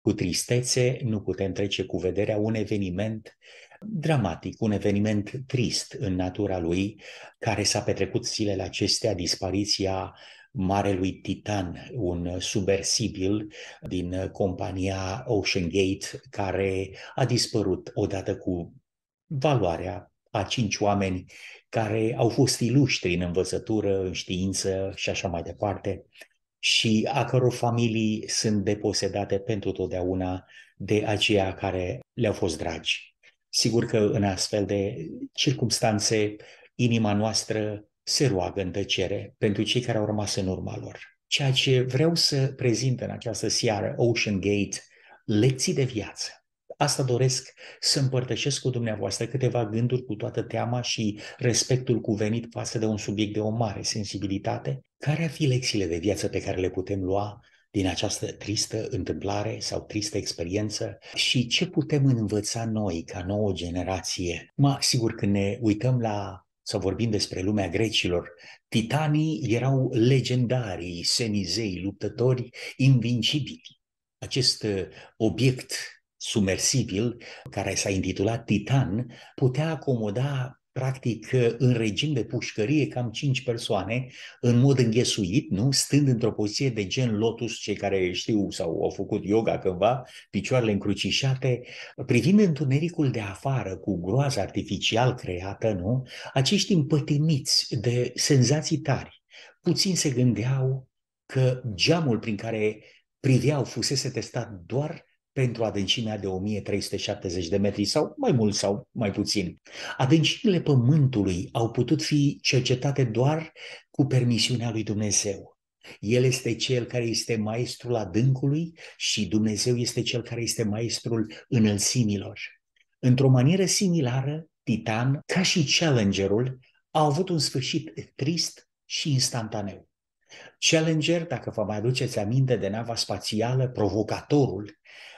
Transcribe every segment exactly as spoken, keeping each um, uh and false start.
Cu tristețe nu putem trece cu vederea un eveniment dramatic, un eveniment trist în natura lui, care s-a petrecut zilele acestea, dispariția marelui Titan, un submersibil din compania Ocean Gate, care a dispărut odată cu valoarea a cinci oameni care au fost iluștri în învățătură, în știință și așa mai departe, și a căror familii sunt deposedate pentru totdeauna de aceia care le-au fost dragi. Sigur că în astfel de circumstanțe, inima noastră se roagă în tăcere pentru cei care au rămas în urma lor. Ceea ce vreau să prezint în această seară, Ocean Gate, lecții de viață. Asta doresc să împărtășesc cu dumneavoastră câteva gânduri cu toată teama și respectul cuvenit față de un subiect de o mare sensibilitate. Care ar fi lecțiile de viață pe care le putem lua din această tristă întâmplare sau tristă experiență și ce putem învăța noi ca nouă generație? Ma, sigur, când ne uităm la sau vorbim despre lumea grecilor, titanii erau legendarii, semizei, luptători invincibili. Acest obiect submersibil, care s-a intitulat Titan, putea acomoda practic în regim de pușcărie cam cinci persoane, în mod înghesuit, nu? Stând într-o poziție de gen lotus, cei care știu sau au făcut yoga cândva, picioarele încrucișate, privind întunericul de afară cu groaza artificial creată, nu? Acești împătimiți de senzații tari, puțin se gândeau că geamul prin care priveau fusese testat doar pentru adâncimea de o mie trei sute șaptezeci de metri sau mai mult sau mai puțin. Adâncimile Pământului au putut fi cercetate doar cu permisiunea lui Dumnezeu. El este cel care este maestrul adâncului și Dumnezeu este cel care este maestrul înălțimilor. Într-o manieră similară, Titan, ca și Challengerul, a avut un sfârșit trist și instantaneu. Challenger, dacă vă mai aduceți aminte de nava spațială, provocatorul,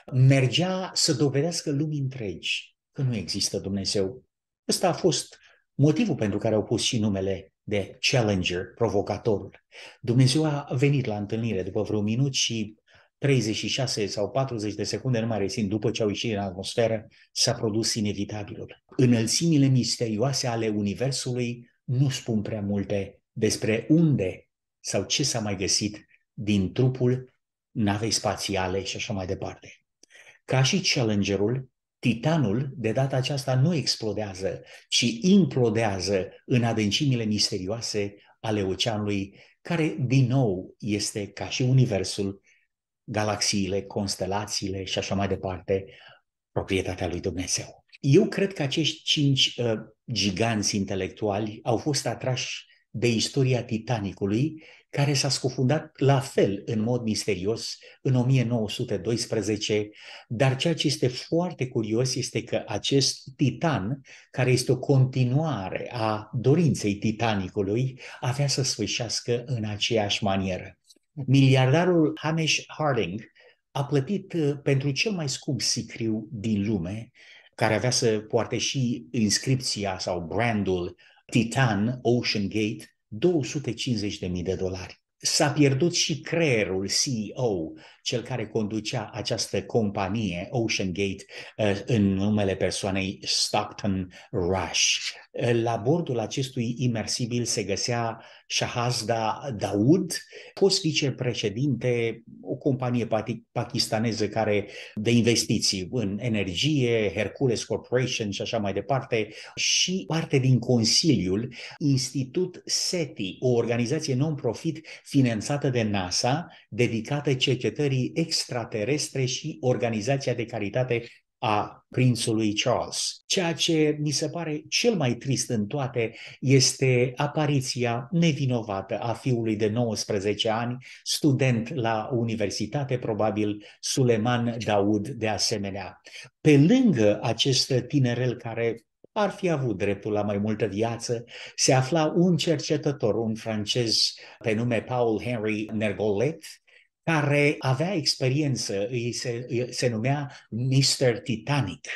mergea să dovedească lumii întregi că nu există Dumnezeu. Ăsta a fost motivul pentru care au pus și numele de Challenger, provocatorul. Dumnezeu a venit la întâlnire după vreo minut și treizeci și șase sau patruzeci de secunde, nu mai rețin, după ce au ieșit în atmosferă, s-a produs inevitabilul. Înălțimile misterioase ale Universului nu spun prea multe despre unde sau ce s-a mai găsit din trupul navei spațiale și așa mai departe. Ca și Challengerul, Titanul de data aceasta nu explodează, ci implodează în adâncimile misterioase ale oceanului, care din nou este ca și Universul, galaxiile, constelațiile și așa mai departe, proprietatea lui Dumnezeu. Eu cred că acești cinci uh, giganți intelectuali au fost atrași de istoria Titanicului, care s-a scufundat la fel în mod misterios în o mie nouă sute doisprezece, dar ceea ce este foarte curios este că acest Titan, care este o continuare a dorinței Titanicului, avea să sfârșească în aceeași manieră. Miliardarul Hamish Harding a plătit pentru cel mai scump sicriu din lume, care avea să poarte și inscripția sau brandul Titan Ocean Gate, două sute cincizeci de mii de dolari. S-a pierdut și creierul C E O, cel care conducea această companie, Ocean Gate, în numele persoanei Stockton Rush. La bordul acestui imersibil se găsea Shahzada Dawood, fost vicepreședinte, o companie pakistaneză care de investiții în energie, Hercules Corporation și așa mai departe, și parte din Consiliul Institut SETI, o organizație non-profit finanțată de NASA, dedicată cercetării extraterestre, și organizația de caritate a prințului Charles. Ceea ce mi se pare cel mai trist în toate este apariția nevinovată a fiului de nouăsprezece ani, student la universitate, probabil Suleiman Dawood de asemenea. Pe lângă acest tinerel care ar fi avut dreptul la mai multă viață, se afla un cercetător, un francez pe nume Paul Henry Nergollet, care avea experiență, îi se, se numea mister Titanic.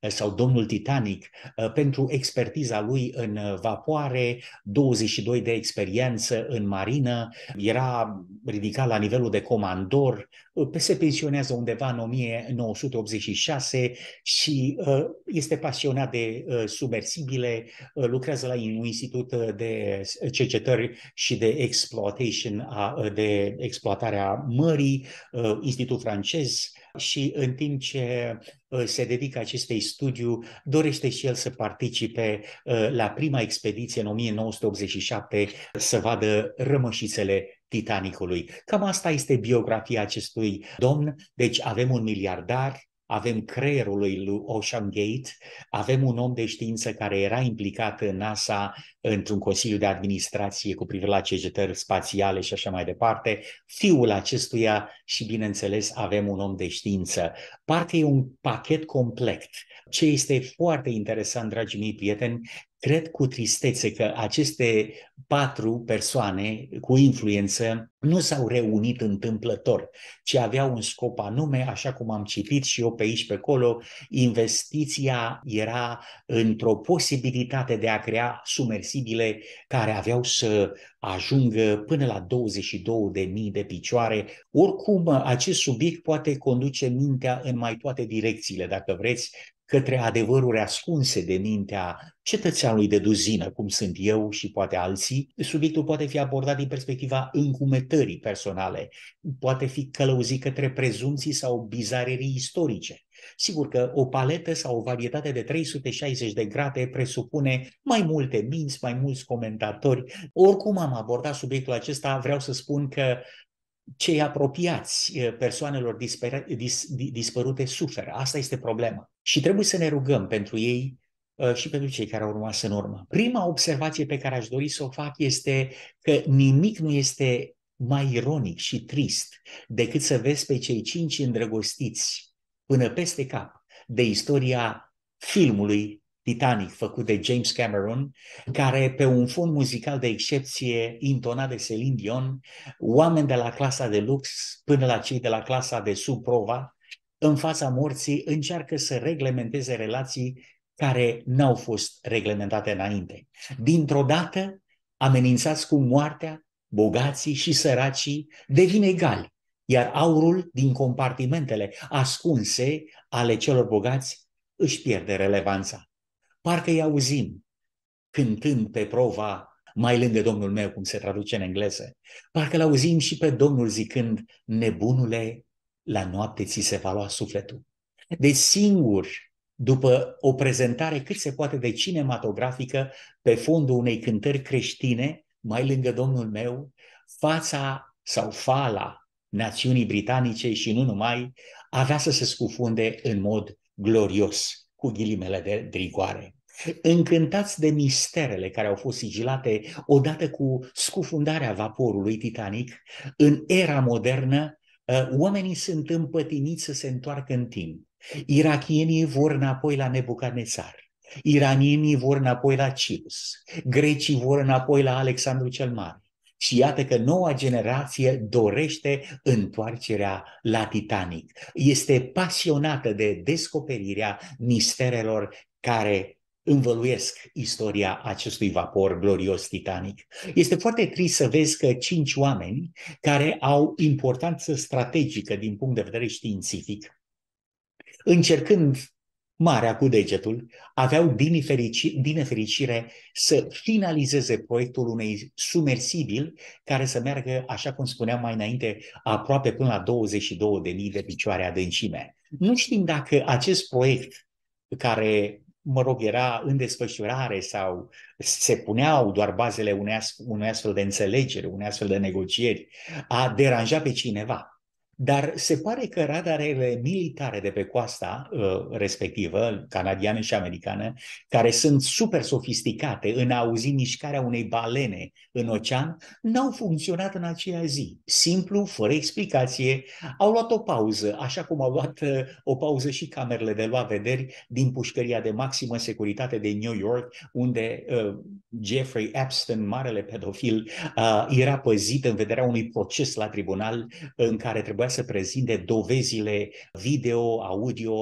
sau Domnul Titanic, pentru expertiza lui în vapoare, douăzeci și doi de experiență în marină, era ridicat la nivelul de comandor, se pensionează undeva în o mie nouă sute optzeci și șase și este pasionat de submersibile, lucrează la un institut de cercetări și de exploitation, de exploatarea mării, institut francez, și în timp ce se dedică acestei studiu, dorește și el să participe la prima expediție în o mie nouă sute optzeci și șapte să vadă rămășițele Titanicului. Cam asta este biografia acestui domn. Deci avem un miliardar, avem creierul lui Ocean Gate, avem un om de știință care era implicat în NASA într-un consiliu de administrație cu privire la cercetări spațiale și așa mai departe, fiul acestuia și, bineînțeles, avem un om de știință. Parcă e un pachet complet. Ce este foarte interesant, dragii mei prieteni, cred cu tristețe că aceste patru persoane cu influență nu s-au reunit întâmplător, ci aveau un scop anume, așa cum am citit și eu pe aici pe acolo. Investiția era într-o posibilitate de a crea submersibile care aveau să ajungă până la douăzeci și două de mii de picioare. Oricum, acest subiect poate conduce mintea în mai toate direcțiile, dacă vreți, către adevăruri ascunse de mintea cetățeanului de duzină, cum sunt eu și poate alții. Subiectul poate fi abordat din perspectiva încumetării personale, poate fi călăuzit către prezumții sau bizarerii istorice. Sigur că o paletă sau o varietate de trei sute șaizeci de grade presupune mai multe minți, mai mulți comentatori. Oricum am abordat subiectul acesta, vreau să spun că cei apropiați persoanelor dispăr dis dispărute suferă. Asta este problema. Și trebuie să ne rugăm pentru ei și pentru cei care au rămas în urmă. Prima observație pe care aș dori să o fac este că nimic nu este mai ironic și trist decât să vezi pe cei cinci îndrăgostiți până peste cap de istoria filmului Titanic, făcut de James Cameron, care pe un fond muzical de excepție intonat de Celine Dion, oameni de la clasa de lux până la cei de la clasa de sub prova, în fața morții încearcă să reglementeze relații care n-au fost reglementate înainte. Dintr-o dată, amenințați cu moartea, bogații și săracii devin egali, iar aurul din compartimentele ascunse ale celor bogați își pierde relevanța. Parcă îi auzim cântând pe prova mai lângă Domnul meu, cum se traduce în engleză. Parcă l-auzim și pe Domnul zicând: nebunule, la noapte ți se va lua sufletul. Deci singur, după o prezentare cât se poate de cinematografică, pe fondul unei cântări creștine, mai lângă Domnul meu, fața sau fala națiunii britanice și nu numai, avea să se scufunde în mod glorios, cu ghilimele de rigoare. Încântați de misterele care au fost sigilate odată cu scufundarea vaporului Titanic, în era modernă, oamenii sunt împătimiți să se întoarcă în timp. Irakienii vor înapoi la Nebucadnețar, iranienii vor înapoi la Cirus, grecii vor înapoi la Alexandru cel Mare. Și iată că noua generație dorește întoarcerea la Titanic. Este pasionată de descoperirea misterelor care învăluiesc istoria acestui vapor glorios Titanic. Este foarte trist să vezi că cinci oameni care au importanță strategică din punct de vedere științific, încercând marea cu degetul, aveau din nefericire, din nefericire să finalizeze proiectul unei submersibil care să meargă, așa cum spuneam mai înainte, aproape până la douăzeci și două de mii de picioare adâncime. Nu știm dacă acest proiect, care, mă rog, era în desfășurare sau se puneau doar bazele unei, unei astfel de înțelegeri, unei astfel de negocieri, a deranjat pe cineva. Dar se pare că radarele militare de pe coasta uh, respectivă, canadiană și americană, care sunt super sofisticate în a auzi mișcarea unei balene în ocean, n-au funcționat în aceea zi. Simplu, fără explicație, au luat o pauză, așa cum au luat uh, o pauză și camerele de luat vederi din pușcăria de maximă securitate de New York, unde uh, Jeffrey Epstein, marele pedofil, uh, era păzit în vederea unui proces la tribunal în care trebuia să prezinte dovezile video, audio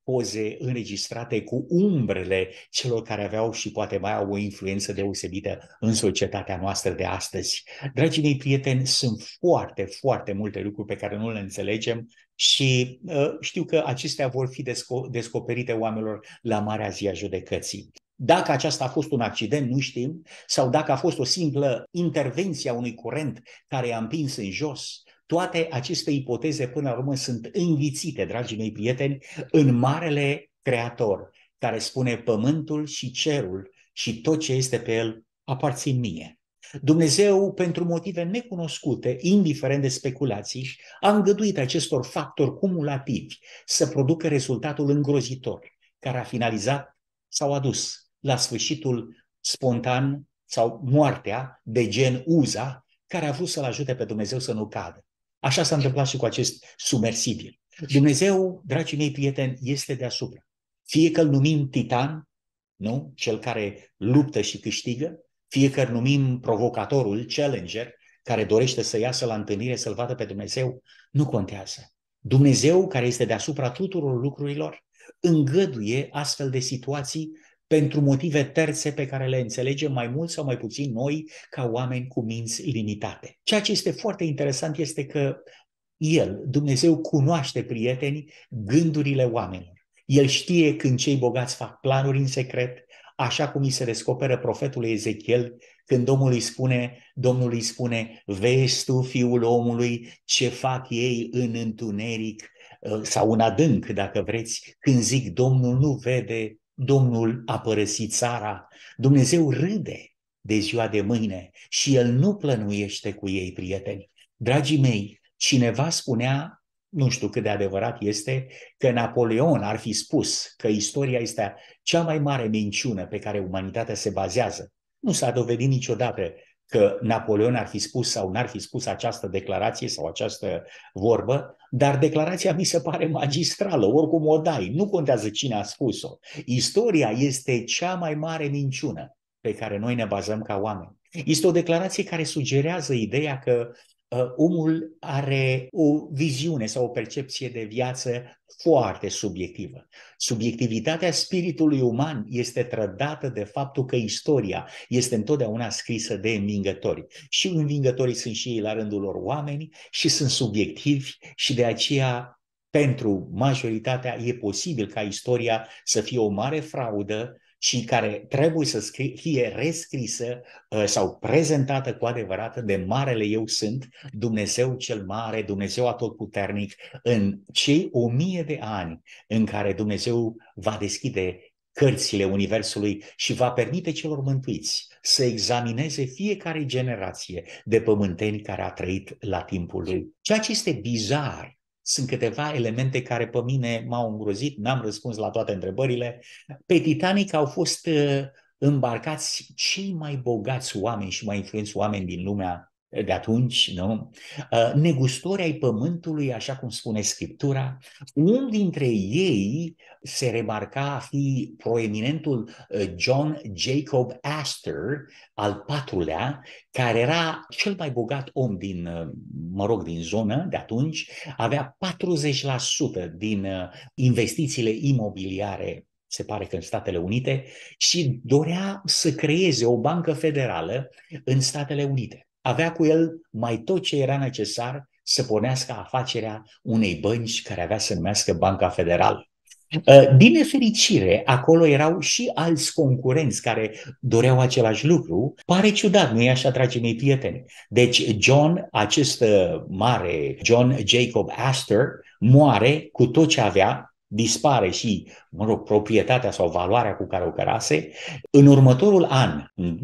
poze înregistrate cu umbrele celor care aveau și poate mai au o influență deosebită în societatea noastră de astăzi. Dragii mei prieteni, sunt foarte, foarte multe lucruri pe care nu le înțelegem și uh, știu că acestea vor fi desco- descoperite oamenilor la Marea Zi a Judecății. Dacă aceasta a fost un accident, nu știm, sau dacă a fost o simplă intervenție a unui curent care i-a împins în jos, toate aceste ipoteze până la urmă sunt înghițite, dragii mei prieteni, în Marele Creator, care spune pământul și cerul și tot ce este pe el aparțin mie. Dumnezeu, pentru motive necunoscute, indiferent de speculații, a îngăduit acestor factori cumulativi să producă rezultatul îngrozitor, care a finalizat sau a dus la sfârșitul spontan sau moartea de gen Uza, care a vrut să-l ajute pe Dumnezeu să nu cadă. Așa s-a întâmplat și cu acest submersibil. Dumnezeu, dragii mei prieteni, este deasupra. Fie că îl numim Titan, nu? Cel care luptă și câștigă, fie că îl numim provocatorul, Challenger, care dorește să iasă la întâlnire, să-l vadă pe Dumnezeu, nu contează. Dumnezeu, care este deasupra tuturor lucrurilor, îngăduie astfel de situații pentru motive terțe pe care le înțelegem mai mult sau mai puțin noi ca oameni cu minți limitate. Ceea ce este foarte interesant este că El, Dumnezeu, cunoaște, prieteni, gândurile oamenilor. El știe când cei bogați fac planuri în secret, așa cum îi se descoperă profetul Ezechiel, când Domnul îi spune, Domnul îi spune, vezi tu, fiul omului, ce fac ei în întuneric sau în adânc, dacă vreți, când zic Domnul nu vede, Domnul a părăsit țara. Dumnezeu râde de ziua de mâine și El nu plănuiește cu ei, prieteni. Dragii mei, cineva spunea, nu știu cât de adevărat este, că Napoleon ar fi spus că istoria este cea mai mare minciună pe care umanitatea se bazează. Nu s-a dovedit niciodată că Napoleon ar fi spus sau n-ar fi spus această declarație sau această vorbă, dar declarația mi se pare magistrală, oricum o dai, nu contează cine a spus-o. Istoria este cea mai mare minciună pe care noi ne bazăm ca oameni. Este o declarație care sugerează ideea că uh, omul are o viziune sau o percepție de viață foarte subiectivă. Subiectivitatea spiritului uman este trădată de faptul că istoria este întotdeauna scrisă de învingători. Și învingătorii sunt și ei la rândul lor oameni și sunt subiectivi și de aceea pentru majoritatea e posibil ca istoria să fie o mare fraudă și care trebuie să fie rescrisă uh, sau prezentată cu adevărat de Marele Eu Sunt, Dumnezeu cel Mare, Dumnezeu Atotputernic, în cei o mie de ani în care Dumnezeu va deschide cărțile Universului și va permite celor mântuiți să examineze fiecare generație de pământeni care a trăit la timpul lui. Ceea ce este bizar, sunt câteva elemente care pe mine m-au îngrozit, n-am răspuns la toate întrebările. Pe Titanic au fost uh, îmbarcați cei mai bogați oameni și mai influenți oameni din lumea de atunci, nu? Uh, negustori ai pământului, așa cum spune Scriptura. Unul dintre ei se remarca a fi proeminentul uh, John Jacob Astor, al patrulea, care era cel mai bogat om din, uh, mă rog, din zonă de atunci, avea patruzeci la sută din uh, investițiile imobiliare, se pare că în Statele Unite, și dorea să creeze o bancă federală în Statele Unite. Avea cu el mai tot ce era necesar să pornească afacerea unei bănci care avea să numească Banca Federală. Din nefericire, acolo erau și alți concurenți care doreau același lucru. Pare ciudat, nu e așa, dragii mei prieteni? Deci John, acest mare John Jacob Astor, moare cu tot ce avea, dispare și, mă rog, proprietatea sau valoarea cu care o cărase. În următorul an,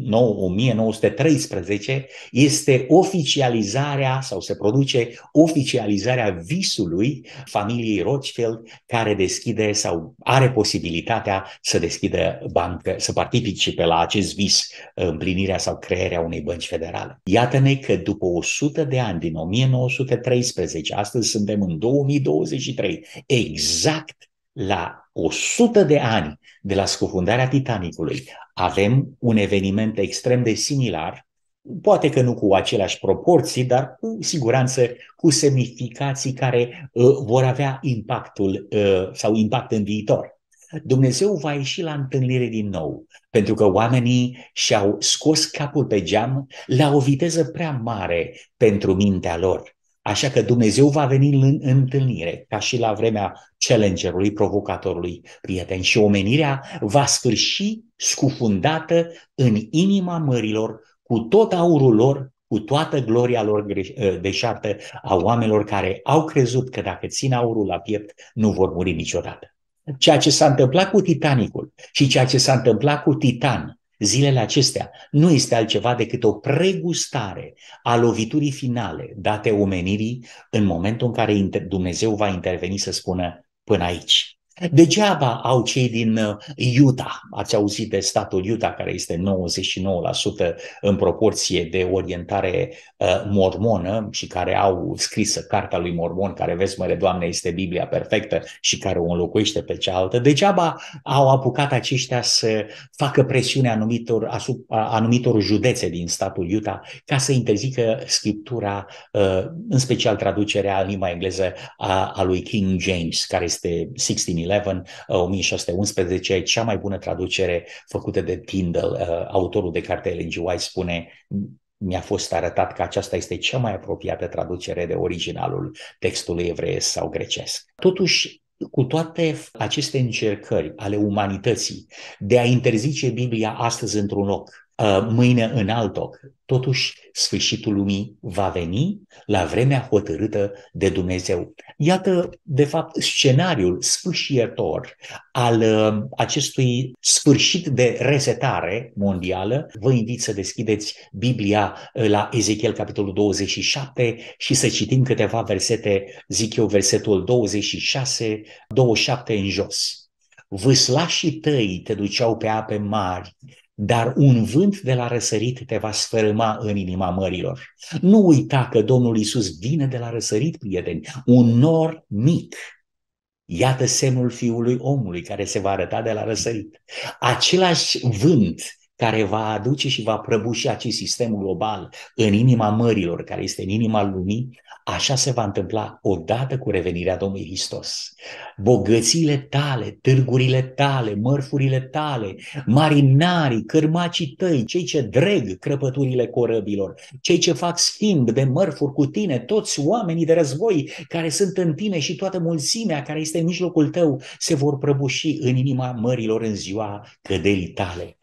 o mie nouă sute treisprezece, este oficializarea sau se produce oficializarea visului familiei Rothschild, care deschide sau are posibilitatea să deschidă bancă, să participe la acest vis, împlinirea sau crearea unei bănci federale. Iată-ne că după o sută de ani, din o mie nouă sute treisprezece, astăzi suntem în două mii douăzeci și trei, exact la o sută de ani de la scufundarea Titanicului, avem un eveniment extrem de similar poate că nu cu aceleași proporții, dar cu siguranță cu semnificații care uh, vor avea impactul uh, sau impact în viitor. Dumnezeu va ieși la întâlnire din nou, pentru că oamenii și-au scos capul pe geam la o viteză prea mare pentru mintea lor. Așa că Dumnezeu va veni în întâlnire, ca și la vremea challengerului, provocatorului prieten, și omenirea va sfârși scufundată în inima mărilor, cu tot aurul lor, cu toată gloria lor deșartă a oamenilor care au crezut că dacă țin aurul la piept, nu vor muri niciodată. Ceea ce s-a întâmplat cu Titanicul și ceea ce s-a întâmplat cu Titan zilele acestea nu este altceva decât o pregustare a loviturii finale date omenirii în momentul în care Dumnezeu va interveni să spună până aici. Degeaba au cei din Utah, ați auzit de statul Utah, care este nouăzeci și nouă la sută în proporție de orientare uh, mormonă și care au scrisă Cartea lui Mormon, care, vezi, măre Doamne, este Biblia perfectă și care o înlocuiește pe cealaltă. Degeaba au apucat aceștia să facă presiune anumitor, asupra, anumitor județe din statul Utah ca să interzică Scriptura, uh, în special traducerea în limba engleză a, a lui King James, care este o mie șase sute unsprezece, cea mai bună traducere făcută de Tyndale, autorul de carte Ellen G. White spune: mi-a fost arătat că aceasta este cea mai apropiată traducere de originalul textului evreiesc sau grecesc. Totuși, cu toate aceste încercări ale umanității de a interzice Biblia astăzi într-un loc, mâine în alt loc, totuși sfârșitul lumii va veni la vremea hotărâtă de Dumnezeu. Iată, de fapt, scenariul sfârșitor al acestui sfârșit de resetare mondială. Vă invit să deschideți Biblia la Ezechiel, capitolul douăzeci și șapte, și să citim câteva versete, zic eu, versetul douăzeci și șase, douăzeci și șapte în jos. Vâslașii tăi te duceau pe ape mari, dar un vânt de la răsărit te va sfărâma în inima mărilor. Nu uita că Domnul Iisus vine de la răsărit, prieteni, un nor mic. Iată semnul Fiului Omului care se va arăta de la răsărit. Același vânt care va aduce și va prăbuși acest sistem global în inima mărilor, care este în inima lumii, așa se va întâmpla odată cu revenirea Domnului Hristos. Bogățiile tale, târgurile tale, mărfurile tale, marinarii, cărmacii tăi, cei ce dreg crăpăturile corăbilor, cei ce fac schimb de mărfuri cu tine, toți oamenii de război care sunt în tine și toată mulțimea care este în mijlocul tău se vor prăbuși în inima mărilor în ziua căderii tale.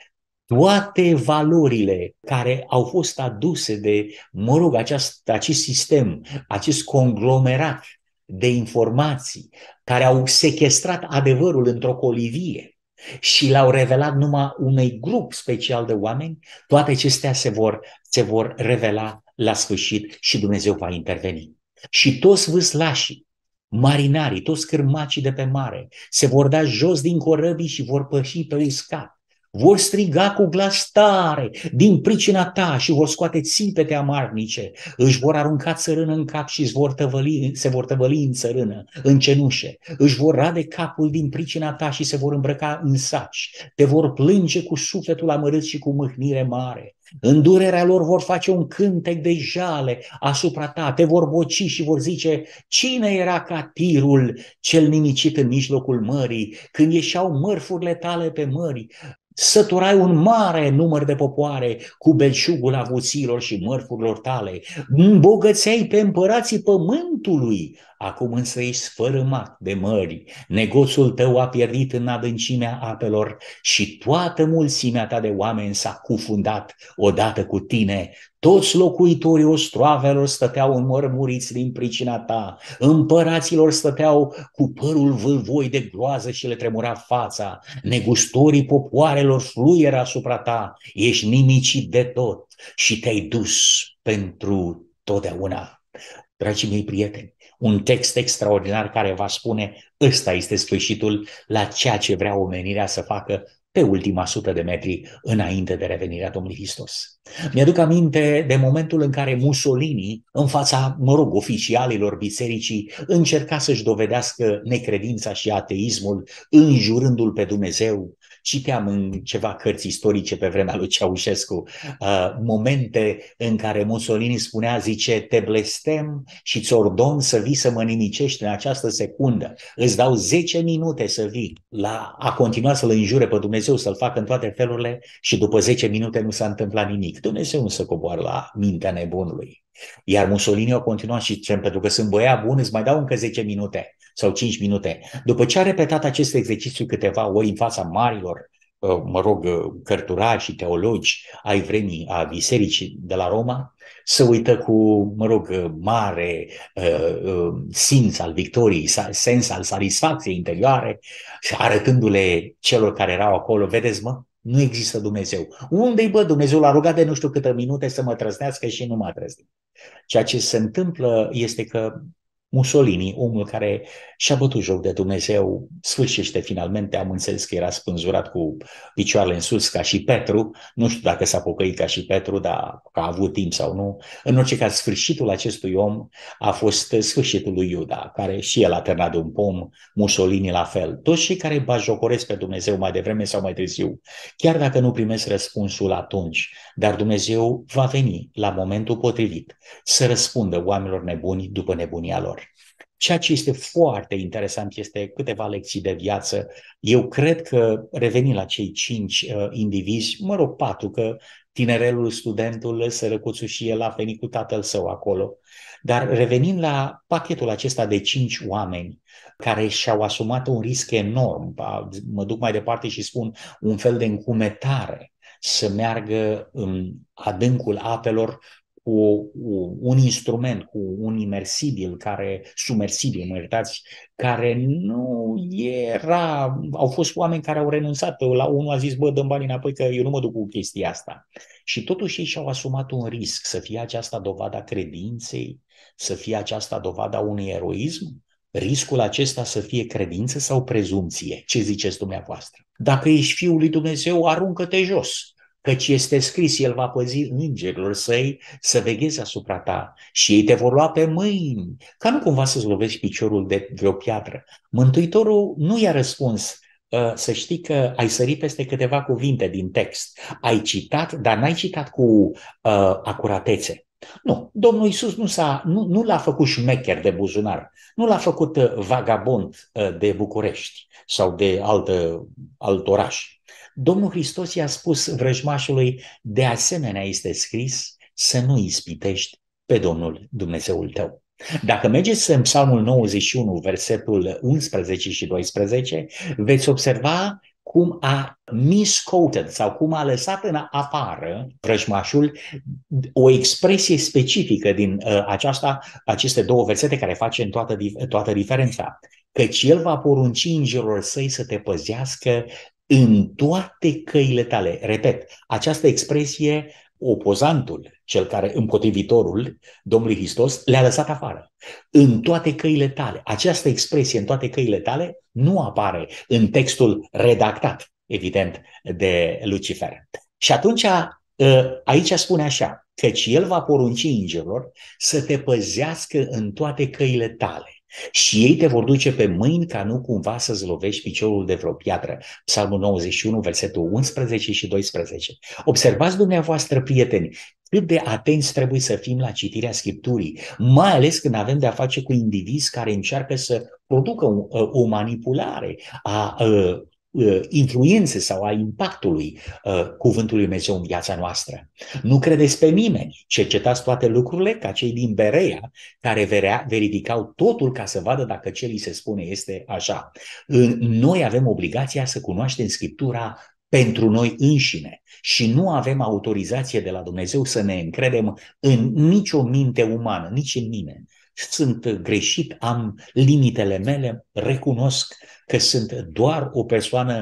Toate valorile care au fost aduse de, mă rog, aceast, acest sistem, acest conglomerat de informații care au sequestrat adevărul într-o colivie și l-au revelat numai unui grup special de oameni, toate acestea se vor, se vor revela la sfârșit și Dumnezeu va interveni. Și toți vâslașii, marinarii, toți cârmacii de pe mare se vor da jos din corăbii și vor păși pe uscat. Vor striga cu glas tare din pricina ta și vor scoate țipete amarnice, își vor arunca țărână în cap și vor tăvăli, se vor tăvăli în țărână, în cenușe, își vor rade capul din pricina ta și se vor îmbrăca în saci, te vor plânge cu sufletul amărât și cu mâhnire mare. În durerea lor vor face un cântec de jale asupra ta, te vor boci și vor zice: cine era ca tirul cel nimicit în mijlocul mării, când ieșeau mărfurile tale pe mări? Săturai un mare număr de popoare cu belșugul avuților și mărfurilor tale, îmbogățeai pe împărații pământului, acum însă ești sfărâmat de mări, negoțul tău a pierdit în adâncimea apelor și toată mulțimea ta de oameni s-a cufundat odată cu tine. Toți locuitorii ostroavelor stăteau înmărmuriți din pricina ta, împăraților stăteau cu părul vâlvoi de groază și le tremura fața, negustorii popoarelor fluieră asupra ta, ești nimicit de tot și te-ai dus pentru totdeauna. Dragii mei prieteni, un text extraordinar care va spune: ăsta este sfârșitul la ceea ce vrea omenirea să facă pe ultima sută de metri înainte de revenirea Domnului Hristos. Mi-aduc aminte de momentul în care Mussolini, în fața, mă rog, oficialilor bisericii, încerca să-și dovedească necredința și ateismul, înjurându-l pe Dumnezeu. Citeam în ceva cărți istorice pe vremea lui Ceaușescu uh, momente în care Mussolini spunea, zice, te blestem și îți ordon să vii să mă nimicești în această secundă. Îți dau zece minute să vii. La, a continuat să-l înjure pe Dumnezeu, să-l facă în toate felurile și după zece minute nu s-a întâmplat nimic. Dumnezeu nu se coboară la mintea nebunului. Iar Mussolini a continuat și zice, pentru că sunt băiat bun, îți mai dau încă zece minute sau cinci minute. După ce a repetat acest exercițiu câteva ori în fața marilor, mă rog, cărturari și teologi ai vremii, a bisericii de la Roma, se uită cu, mă rog, mare uh, uh, simț al victoriei, sens al satisfacției interioare, arătându-le celor care erau acolo, vedeți, mă, nu există Dumnezeu. Unde-i, bă, Dumnezeu l-a rugat de nu știu câte minute să mă trăznească și nu m-a trăznit. Ceea ce se întâmplă este că Mussolini, omul care și-a bătut joc de Dumnezeu, sfârșește finalmente, am înțeles că era spânzurat cu picioarele în sus ca și Petru, nu știu dacă s-a pocăit ca și Petru, dar că a avut timp sau nu. În orice caz, sfârșitul acestui om a fost sfârșitul lui Iuda, care și el a târnat de un pom, Mussolini la fel. Toți cei care bajocoresc pe Dumnezeu mai devreme sau mai târziu, chiar dacă nu primesc răspunsul atunci, dar Dumnezeu va veni la momentul potrivit să răspundă oamenilor nebuni după nebunia lor. Ceea ce este foarte interesant este câteva lecții de viață. Eu cred că, revenind la cei cinci uh, indivizi, mă rog, patru, că tinerelul, studentul, sărăcuțul și el a venit cu tatăl său acolo, dar revenind la pachetul acesta de cinci oameni care și-au asumat un risc enorm, mă duc mai departe și spun un fel de încumetare, să meargă în adâncul apelor cu un instrument, cu un imersibil, care, sumersibil, mă iertați, care nu era... Au fost oameni care au renunțat. La unul a zis, bă, dăm banii înapoi că eu nu mă duc cu chestia asta. Și totuși ei și-au asumat un risc, să fie aceasta dovada credinței, să fie aceasta dovada unui eroism, riscul acesta să fie credință sau prezumție. Ce ziceți dumneavoastră? Dacă ești Fiul lui Dumnezeu, aruncă-te jos. Căci este scris, el va păzi îngerilor săi să vegheze asupra ta și ei te vor lua pe mâini, ca nu cumva să-ți lovești piciorul de vreo piatră. Mântuitorul nu i-a răspuns, să știi că ai sărit peste câteva cuvinte din text, ai citat, dar n-ai citat cu uh, acuratețe. Nu, Domnul Iisus nu, s-a, nu, nu l-a făcut șmecher de buzunar, nu l-a făcut vagabond de București sau de altă, alt oraș. Domnul Hristos i-a spus vrăjmașului, de asemenea este scris să nu ispitești pe Domnul Dumnezeul tău. Dacă mergeți în Psalmul nouăzeci și unu, versetul unsprezece și doisprezece, veți observa cum a misquoted sau cum a lăsat în afară vrăjmașul o expresie specifică din uh, aceasta, aceste două versete care face în toată, toată diferența. Căci el va porunci îngerilor săi să te păzească în toate căile tale. Repet, această expresie, opozantul, cel care, împotrivitorul Domnului Hristos, le-a lăsat afară. În toate căile tale. Această expresie, în toate căile tale, nu apare în textul redactat, evident, de Lucifer. Și atunci, aici spune așa, căci el va porunci îngerilor să te păzească în toate căile tale. Și ei te vor duce pe mâini ca nu cumva să-ți lovești piciorul de vreo piatră. Psalmul nouăzeci și unu, versetul unsprezece și doisprezece. Observați dumneavoastră, prieteni, cât de atenți trebuie să fim la citirea Scripturii, mai ales când avem de-a face cu indivizi care încearcă să producă o, o manipulare a, a influențe sau a impactului uh, cuvântului Lui Dumnezeu în viața noastră. Nu credeți pe nimeni, cercetați toate lucrurile ca cei din Berea care verea, verificau totul ca să vadă dacă ce li se spune este așa. Noi avem obligația să cunoaștem Scriptura pentru noi înșine și nu avem autorizație de la Dumnezeu să ne încredem în nicio minte umană, nici în mine. Sunt greșit, am limitele mele, recunosc că sunt doar o persoană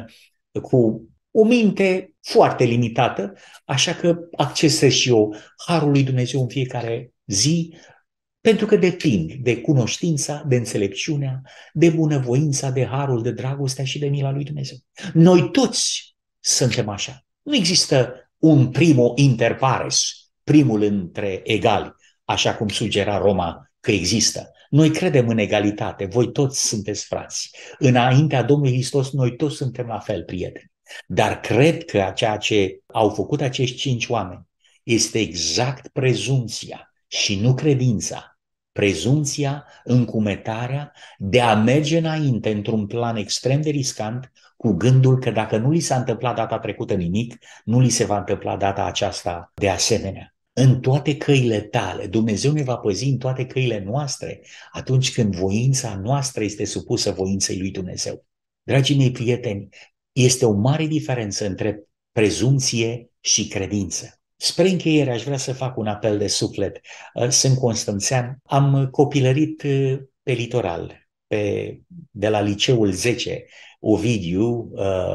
cu o minte foarte limitată, așa că accesez și eu harul lui Dumnezeu în fiecare zi, pentru că depind de cunoștința, de înțelepciunea, de bunăvoința, de harul, de dragostea și de mila lui Dumnezeu. Noi toți suntem așa. Nu există un primo inter pares, primul între egali, așa cum sugera Roma că există. Noi credem în egalitate, voi toți sunteți frați. Înaintea Domnului Hristos, noi toți suntem la fel, prieteni. Dar cred că ceea ce au făcut acești cinci oameni este exact prezumția și nu credința. Prezumția, încumetarea de a merge înainte într-un plan extrem de riscant, cu gândul că dacă nu li s-a întâmplat data trecută nimic, nu li se va întâmpla data aceasta de asemenea. În toate căile tale, Dumnezeu ne va păzi în toate căile noastre atunci când voința noastră este supusă voinței lui Dumnezeu. Dragii mei prieteni, este o mare diferență între prezumție și credință. Spre încheiere aș vrea să fac un apel de suflet. Sunt constanțean, am copilărit pe litoral, pe, de la liceul zece, Ovidiu,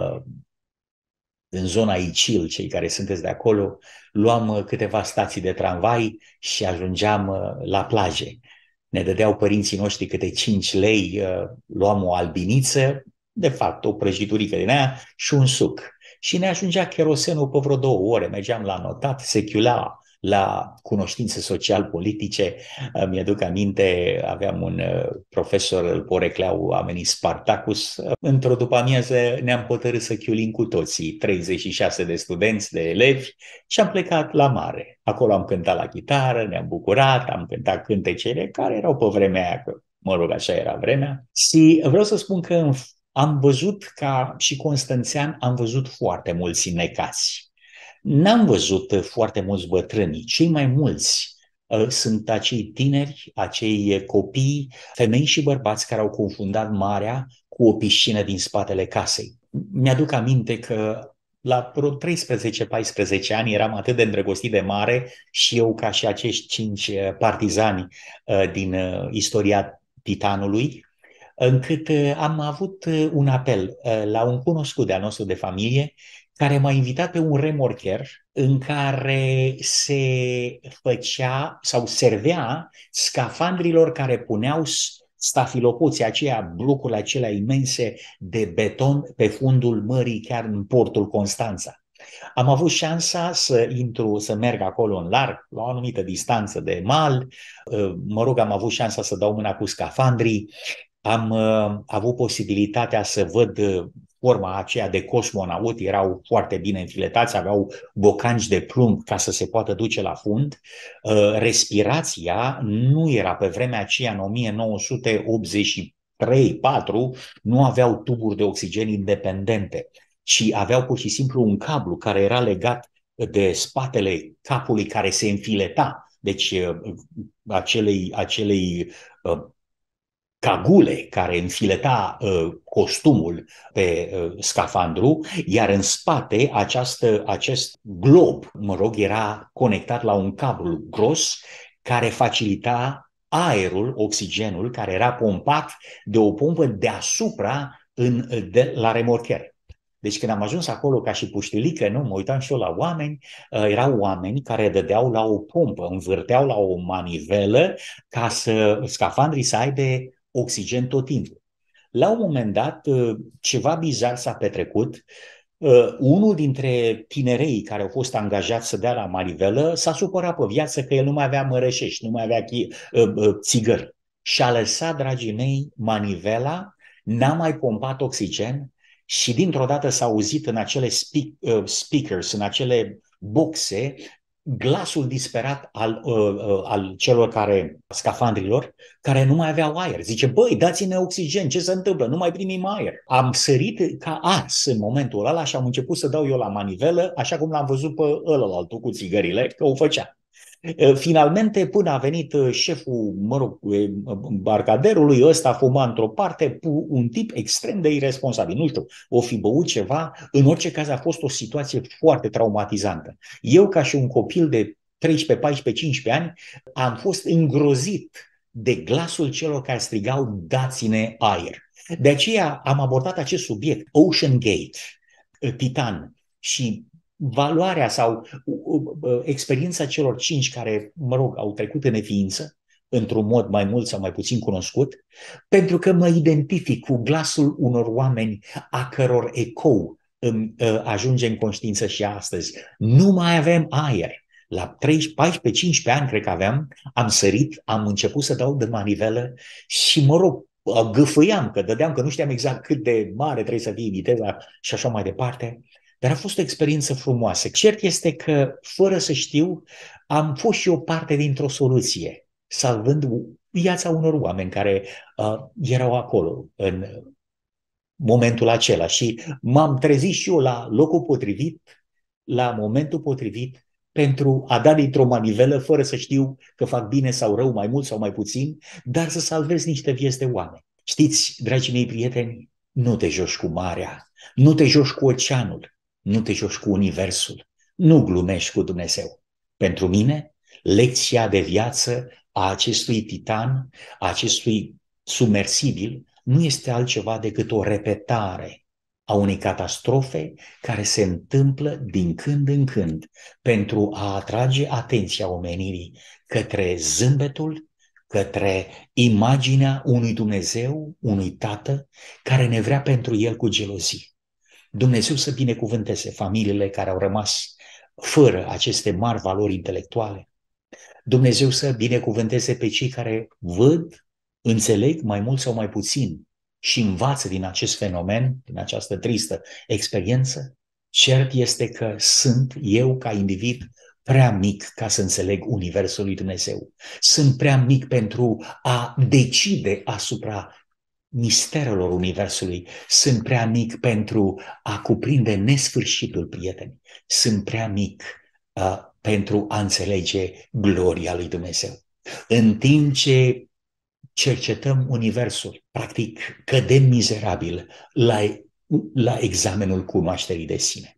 în zona Icil, cei care sunteți de acolo, luam câteva stații de tramvai și ajungeam la plaje. Ne dădeau părinții noștri câte cinci lei, luam o albiniță, de fapt o prăjiturică din aia și un suc. Și ne ajungea cherosenul pe vreo două ore, mergeam la notat, se chiula la cunoștințe social-politice. Mi-aduc aminte, aveam un profesor, îl porecleau oamenii Spartacus. Într-o după-amiază ne-am hotărât să chiulim cu toții, treizeci și șase de studenți, de elevi, și am plecat la mare. Acolo am cântat la chitară, ne-am bucurat, am cântat cântecele care erau pe vremea aia, că, mă rog, așa era vremea. Și vreau să spun că am văzut, ca și constanțean, am văzut foarte mulți necați. N-am văzut foarte mulți bătrâni, cei mai mulți uh, sunt acei tineri, acei copii, femei și bărbați care au confundat marea cu o piscină din spatele casei. Mi-aduc aminte că la vreo treisprezece paisprezece ani eram atât de îndrăgostit de mare și eu ca și acești cinci partizani uh, din uh, istoria Titanului, încât uh, am avut uh, un apel uh, la un cunoscut de-al nostru de familie care m-a invitat pe un remorcher în care se făcea sau servea scafandrilor care puneau stafilocoții aceia, blocurile acelea imense de beton pe fundul mării, chiar în portul Constanța. Am avut șansa să intru, să merg acolo în larg, la o anumită distanță de mal. Mă rog, am avut șansa să dau mâna cu scafandrii. Am uh, avut posibilitatea să văd uh, forma aceea de cosmonaut, erau foarte bine înfiletați, aveau bocanci de plumb ca să se poată duce la fund. Uh, respirația nu era pe vremea aceea, în o mie nouă sute optzeci și trei patru, nu aveau tuburi de oxigen independente, ci aveau pur și simplu un cablu care era legat de spatele capului care se înfileta, deci uh, acelei, acelei uh, cagule care înfileta uh, costumul pe uh, scafandru, iar în spate această, acest glob, mă rog, era conectat la un cablu gros care facilita aerul, oxigenul, care era pompat de o pompă deasupra în, de, la remorcher. Deci când am ajuns acolo ca și puștilică, nu, mă uitam și eu la oameni, uh, erau oameni care dădeau la o pompă, învârteau la o manivelă ca să scafandrii să aibă oxigen tot timpul. La un moment dat, ceva bizar s-a petrecut. Unul dintre tinerei care au fost angajați să dea la manivelă s-a supărat pe viață că el nu mai avea mărășești, nu mai avea țigări. Și-a lăsat, dragii mei, manivela, n-a mai pompat oxigen și dintr-o dată s-a auzit în acele speak, speakers, în acele boxe, glasul disperat al, uh, uh, al celor care, scafandrilor, care nu mai aveau aer. Zice, băi, dați-ne oxigen, ce se întâmplă? Nu mai primim aer. Am sărit ca ars în momentul ăla și am început să dau eu la manivelă, așa cum l-am văzut pe ălălaltul cu țigările, că o făcea. Finalmente, până a venit șeful, mă rog, barcaderului, ăsta fuma într-o parte, un tip extrem de irresponsabil. Nu știu, o fi băut ceva. În orice caz a fost o situație foarte traumatizantă. Eu, ca și un copil de treisprezece, paisprezece, cincisprezece ani, am fost îngrozit de glasul celor care strigau, dați-ne aer. De aceea am abordat acest subiect, Ocean Gate, Titan, și valoarea sau experiența celor cinci care, mă rog, au trecut în neființă, într-un mod mai mult sau mai puțin cunoscut, pentru că mă identific cu glasul unor oameni a căror ecou îmi uh, ajunge în conștiință și astăzi. Nu mai avem aer. La treisprezece, paisprezece, cincisprezece ani, cred că aveam, am sărit, am început să dau de manivelă și, mă rog, gâfâiam, că dădeam, că nu știam exact cât de mare trebuie să fie viteza și așa mai departe. Dar a fost o experiență frumoasă. Cert este că, fără să știu, am fost și o parte dintr-o soluție, salvând viața unor oameni care uh, erau acolo în momentul acela. Și m-am trezit și eu la locul potrivit, la momentul potrivit, pentru a da dintr-o manivelă, fără să știu că fac bine sau rău, mai mult sau mai puțin, dar să salvez niște vieți de oameni. Știți, dragii mei prieteni, nu te joci cu marea, nu te joci cu oceanul, nu te joci cu universul, nu glumești cu Dumnezeu. Pentru mine, lecția de viață a acestui titan, a acestui submersibil, nu este altceva decât o repetare a unei catastrofe care se întâmplă din când în când pentru a atrage atenția omenirii către zâmbetul, către imaginea unui Dumnezeu, unui Tată care ne vrea pentru El cu gelozie. Dumnezeu să binecuvânteze familiile care au rămas fără aceste mari valori intelectuale. Dumnezeu să binecuvânteze pe cei care văd, înțeleg mai mult sau mai puțin și învață din acest fenomen, din această tristă experiență. Cert este că sunt eu ca individ prea mic ca să înțeleg universul lui Dumnezeu. Sunt prea mic pentru a decide asupra misterelor universului. Sunt prea mic pentru a cuprinde nesfârșitul, prieteni. Sunt prea mic uh, pentru a înțelege gloria lui Dumnezeu. În timp ce cercetăm universul, practic cădem mizerabil la, la examenul cunoașterii de sine.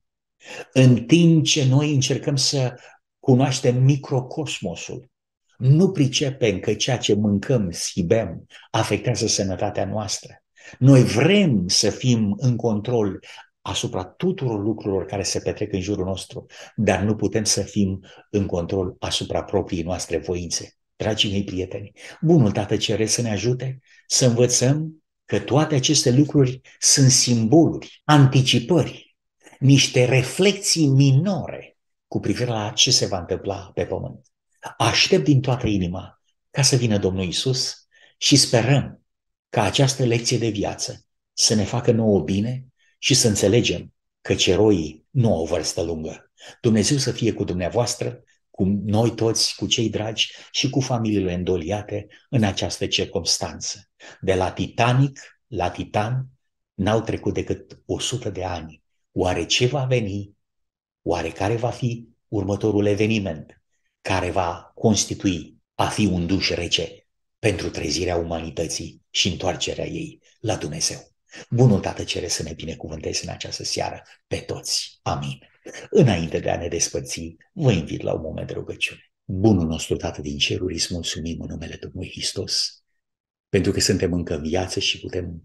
În timp ce noi încercăm să cunoaștem microcosmosul, nu pricepem că ceea ce mâncăm și bem afectează sănătatea noastră. Noi vrem să fim în control asupra tuturor lucrurilor care se petrec în jurul nostru, dar nu putem să fim în control asupra propriei noastre voințe. Dragii mei prieteni, bunul Tată Ceresc să ne ajute să învățăm că toate aceste lucruri sunt simboluri, anticipări, niște reflexii minore cu privire la ce se va întâmpla pe pământ. Aștept din toată inima ca să vină Domnul Iisus și sperăm ca această lecție de viață să ne facă nouă bine și să înțelegem că eroii nu au vârstă lungă. Dumnezeu să fie cu dumneavoastră, cu noi toți, cu cei dragi și cu familiile îndoliate în această circumstanță. De la Titanic la Titan n-au trecut decât o sută de ani. Oare ce va veni? Oare care va fi următorul eveniment care va constitui a fi un duș rece pentru trezirea umanității și întoarcerea ei la Dumnezeu? Bunul Tată Ceresc să ne binecuvânteze în această seară pe toți. Amin. Înainte de a ne despărți, vă invit la un moment de rugăciune. Bunul nostru Tată din ceruri, îți mulțumim în numele Domnului Hristos, pentru că suntem încă în viață și putem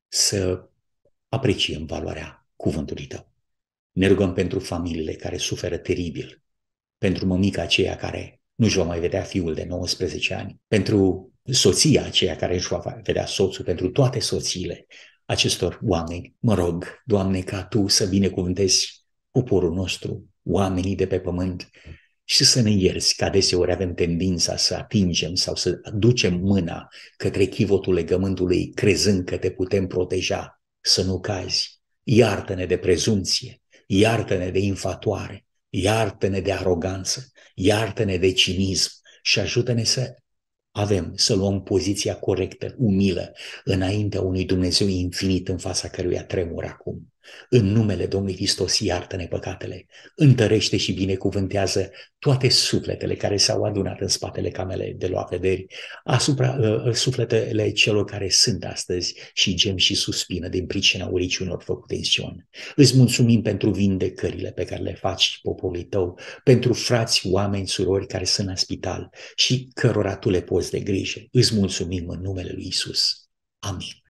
să apreciem valoarea cuvântului Tău. Ne rugăm pentru familiile care suferă teribil, pentru mămica aceea care nu-și va mai vedea fiul de nouăsprezece ani, pentru soția aceea care își va vedea soțul, pentru toate soțiile acestor oameni. Mă rog, Doamne, ca Tu să binecuvântezi poporul nostru, oamenii de pe pământ și să ne ierți că adeseori avem tendința să atingem sau să ducem mâna către chivotul legământului crezând că Te putem proteja, să nu cazi. Iartă-ne de prezumție, iartă-ne de infatuare, iartă-ne de aroganță, iartă-ne de cinism și ajută-ne să avem, să luăm poziția corectă, umilă, înaintea unui Dumnezeu infinit în fața căruia tremur acum. În numele Domnului Hristos, iartă-ne păcatele, întărește și binecuvântează toate sufletele care s-au adunat în spatele camerei de luat vederi, asupra uh, sufletele celor care sunt astăzi și gem și suspină din pricina uriciunilor făcute în Sion. Îți mulțumim pentru vindecările pe care le faci poporului Tău, pentru frați, oameni, surori care sunt în spital și cărora Tu le poți de grijă. Îți mulțumim în numele lui Iisus. Amin.